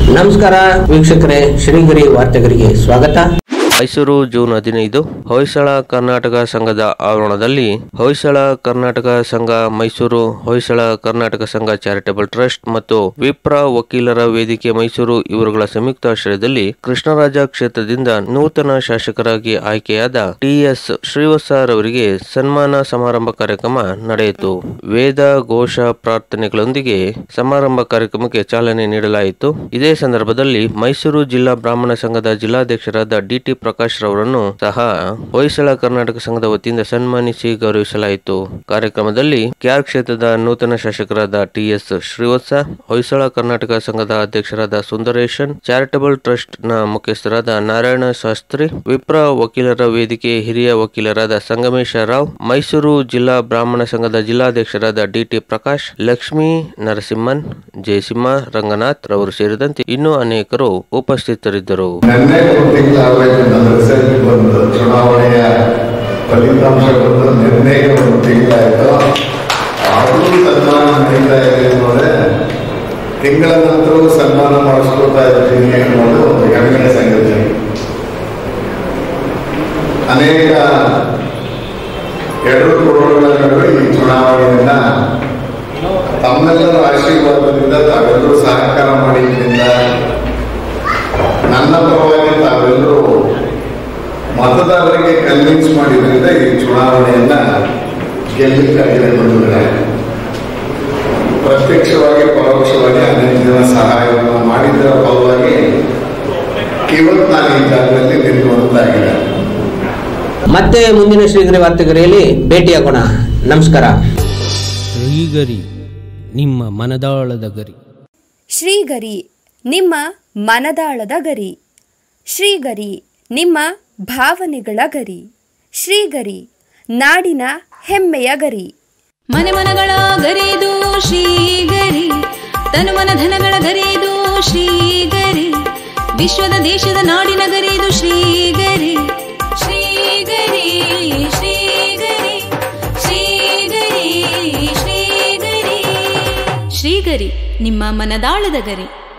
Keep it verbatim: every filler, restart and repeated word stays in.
ನಮಸ್ಕಾರ ವೀಕ್ಷಕರೇ, ಶ್ರೀಗರಿ ವಾರ್ತೆಗರಿಗೆ ಸ್ವಾಗತ. ಮೈಸೂರು ಜೂನ್ ಹದಿನೈದು ಹೊಯ್ಸಳ ಕರ್ನಾಟಕ ಸಂಘದ ಆವರಣದಲ್ಲಿ ಹೊಯ್ಸಳ ಕರ್ನಾಟಕ ಸಂಘ, ಮೈಸೂರು ಹೊಯ್ಸಳ ಕರ್ನಾಟಕ ಸಂಘ ಚಾರಿಟಬಲ್ ಟ್ರಸ್ಟ್ ಮತ್ತು ವಿಪ್ರ ವಕೀಲರ ವೇದಿಕೆ ಮೈಸೂರು ಇವರುಗಳ ಸಂಯುಕ್ತಾಶ್ರಯದಲ್ಲಿ ಕೃಷ್ಣರಾಜ ಕ್ಷೇತ್ರದಿಂದ ನೂತನ ಶಾಸಕರಾಗಿ ಆಯ್ಕೆಯಾದ ಟಿ ಎಸ್ ಶ್ರೀವತ್ಸರವರಿಗೆ ಸನ್ಮಾನ ಸಮಾರಂಭ ಕಾರ್ಯಕ್ರಮ ನಡೆಯಿತು. ವೇದ ಘೋಷ ಪ್ರಾರ್ಥನೆಗಳೊಂದಿಗೆ ಸಮಾರಂಭ ಕಾರ್ಯಕ್ರಮಕ್ಕೆ ಚಾಲನೆ ನೀಡಲಾಯಿತು. ಇದೇ ಸಂದರ್ಭದಲ್ಲಿ ಮೈಸೂರು ಜಿಲ್ಲಾ ಬ್ರಾಹ್ಮಣ ಸಂಘದ ಜಿಲ್ಲಾಧ್ಯಕ್ಷರಾದ ಡಿ ಟಿ ಪ್ರಕಾಶ್ ರವರನ್ನು ಸಹ ಹೊಯ್ಸಳ ಕರ್ನಾಟಕ ಸಂಘದ ವತಿಯಿಂದ ಸನ್ಮಾನಿಸಿ ಗೌರವಿಸಲಾಯಿತು. ಕಾರ್ಯಕ್ರಮದಲ್ಲಿ ಕೆಆರ್ ಕ್ಷೇತ್ರದ ನೂತನ ಶಾಸಕರಾದ ಟಿ ಎಸ್ ಶ್ರೀವತ್ಸ, ಹೊಯ್ಸಳ ಕರ್ನಾಟಕ ಸಂಘದ ಅಧ್ಯಕ್ಷರಾದ ಸುಂದರೇಶನ್, ಚಾರಿಟಬಲ್ ಟ್ರಸ್ಟ್ ನ ಮುಖ್ಯಸ್ಥರಾದ ನಾರಾಯಣ ಶಾಸ್ತ್ರಿ, ವಿಪ್ರ ವಕೀಲರ ವೇದಿಕೆ ಹಿರಿಯ ವಕೀಲರಾದ ಸಂಗಮೇಶ ರಾವ್, ಮೈಸೂರು ಜಿಲ್ಲಾ ಬ್ರಾಹ್ಮಣ ಸಂಘದ ಜಿಲ್ಲಾಧ್ಯಕ್ಷರಾದ ಡಿ ಟಿ ಪ್ರಕಾಶ್, ಲಕ್ಷ್ಮೀ ನರಸಿಂಹನ್, ಜಯಸಿಂಹ ರಂಗನಾಥ್ ರವರು ಸೇರಿದಂತೆ ಇನ್ನೂ ಅನೇಕರು ಉಪಸ್ಥಿತರಿದ್ದರು. ರಿಸಲ್ಟ್ ಬಂದು ಚುನಾವಣೆಯ ಫಲಿತಾಂಶ ಬಂದು ನಿರ್ಣಯ ಒಂದು ತಿಂಗಳಾಯಿತು. ಆದರೂ ಸನ್ಮಾನ ನಡೀತಾ ಇದೆ ಅನ್ನೋದೇ, ತಿಂಗಳ ನಂತರವೂ ಸನ್ಮಾನ ಮಾಡಿಸ್ಕೊಳ್ತಾ ಇದ್ದೀನಿ ಅನ್ನೋದು ಒಂದು ಹೆಮ್ಮೆಯ ಸಂಗತಿ. ಅನೇಕ ಎರಡು ಕೊಡುಗಳ ನಡುವೆ ಈ ಚುನಾವಣೆಯನ್ನ ತಮ್ಮೆಲ್ಲರ ಆಶೀರ್ವಾದದಿಂದ ತಾವೆಲ್ಲರೂ ಸಹಕಾರ ಮಾಡಿದ್ರಿಂದ, ನನ್ನ ಪರವಾಗಿ ತಾವೆಲ್ಲರೂ ಮತದಾರರಿಗೆ ಕನ್ವಿನ್ಸ್ ಮಾಡಿದ್ರಿಂದ ಈ ಚುನಾವಣೆಯನ್ನ ಗೆಲ್ಲಕ್ಕಾಗಿದೆ. ಬಂದಿದ್ದಾರೆ ಪ್ರತ್ಯಕ್ಷವಾಗಿ ಪರೋಕ್ಷವಾಗಿ ಅನೇಕ ಜನ ಸಹಾಯವನ್ನು ಮಾಡಿದ್ದರ ಫಲವಾಗಿ ಇವತ್ತು ನಾನು ಈ ಜಾಗದಲ್ಲಿ ನಿಲ್ಲುವಂತಾಗಿದೆ. ಮತ್ತೆ ಮುಂದಿನ ಶ್ರೀಗರಿ ವಾರ್ತೆಗರಿಯಲ್ಲಿ ಭೇಟಿಯಾಗೋಣ. ನಮಸ್ಕಾರ. ಶ್ರೀಗರಿ, ನಿಮ್ಮ ಮನದಾಳದ ಗರಿ. ಶ್ರೀಗರಿ, ನಿಮ್ಮ ಮನದಾಳದ ಗರಿ. ಶ್ರೀಗರಿ, ನಿಮ್ಮ ಭಾವನೆಗಳ ಗರಿ. ಶ್ರೀಗರಿ, ನಾಡಿನ ಹೆಮ್ಮೆಯ ಗರಿ. ಮನೆ ಮನಗಳ ಗರಿದು ಶ್ರೀಗರಿ, ತನು ಮನ ಧನಗಳ ಗರಿದು ಶ್ರೀಗರಿ, ವಿಶ್ವದ ದೇಶದ ನಾಡಿನ ಗರಿದು ಶ್ರೀಗರಿ. ಶ್ರೀಗರಿ ಶ್ರೀಗರಿ ಶ್ರೀಗರಿ ಶ್ರೀಗರಿ ಶ್ರೀಗರಿ, ನಿಮ್ಮ ಮನದಾಳದ ಗರಿ.